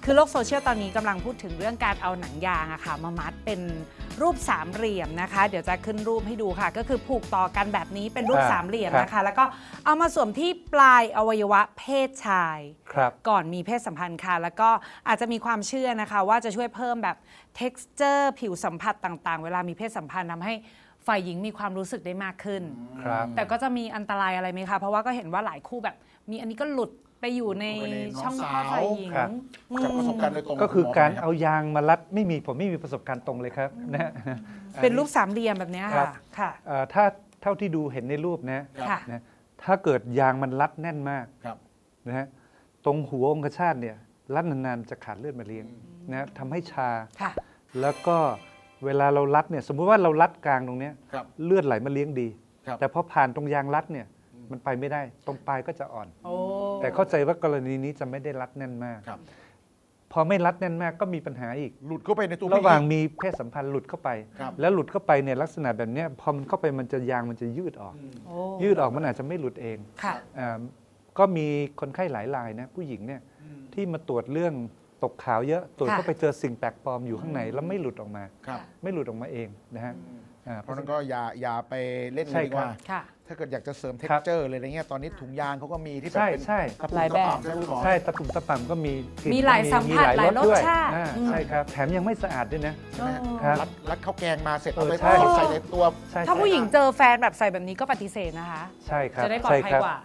คือโลกโซเชียลตอนนี้กำลังพูดถึงเรื่องการเอาหนังยางอะค่ะมามัดเป็นรูปสามเหลี่ยมนะคะเดี๋ยวจะขึ้นรูปให้ดูค่ะก็คือผูกต่อกันแบบนี้เป็นรูปสามเหลี่ยมนะคะแล้วก็เอามาสวมที่ปลายอวัยวะเพศชายก่อนมีเพศสัมพันธ์ค่ะแล้วก็อาจจะมีความเชื่อนะคะว่าจะช่วยเพิ่มแบบ texture ผิวสัมผัสต่างๆเวลามีเพศสัมพันธ์ทำให้ฝ่ายหญิงมีความรู้สึกได้มากขึ้นแต่ก็จะมีอันตรายอะไรไหมคะเพราะว่าก็เห็นว่าหลายคู่แบบมีอันนี้ก็หลุดไปอยู่ในช่องคลอดฝ่ายหญิงจากประสบการณ์โดยตรงก็คือการเอายางมารัดผมไม่มีประสบการณ์ตรงเลยครับนะเป็นรูปสามเหลี่ยมแบบนี้ค่ะถ้าเท่าที่ดูเห็นในรูปนะถ้าเกิดยางมันรัดแน่นมากนะฮะตรงหัวองคชาตเนี่ยรัดนานๆจะขาดเลือดมาเลี้ยงนะทำให้ชาแล้วก็เวลาเรารัดเนี่ยสมมุติว่าเรารัดกลางตรงนี้เลือดไหลมาเลี้ยงดีแต่พอผ่านตรงยางรัดเนี่ยมันไปไม่ได้ตรงปลายก็จะอ่อนแต่เข้าใจว่ากรณีนี้จะไม่ได้รัดแน่นมากพอไม่รัดแน่นมากก็มีปัญหาอีกหลุดเข้าไปในตัวระหว่างมีเพศสัมพันธ์หลุดเข้าไปแล้วหลุดเข้าไปเนี่ยลักษณะแบบนี้พอมันเข้าไปมันจะยางมันจะยืดออกมันอาจจะไม่หลุดเองก็มีคนไข้หลายรายนะผู้หญิงเนี่ยที่มาตรวจเรื่องตกขาวเยอะตรวจเข้าไปเจอสิ่งแปลกปลอมอยู่ข้างในแล้วไม่หลุดออกมาไม่หลุดออกมาเองนะฮะเพราะนั้นก็อย่าไปเล่นดีกว่าถ้าเกิดอยากจะเสริมเท็กเจอร์อะไรเงี้ยตอนนี้ถุงยางเขาก็มีที่แบบเป็นหลายแบบใช่ตะปุ่มตะป่ำก็มีหลายสัมผัสหลายรสชาติใช่ครับแถมยังไม่สะอาดด้วยนะรัดข้าวแกงมาเสร็จเอาไปใส่ในตัวถ้าผู้หญิงเจอแฟนแบบใส่แบบนี้ก็ปฏิเสธนะคะใช่ครับจะได้ปลอดภัยกว่า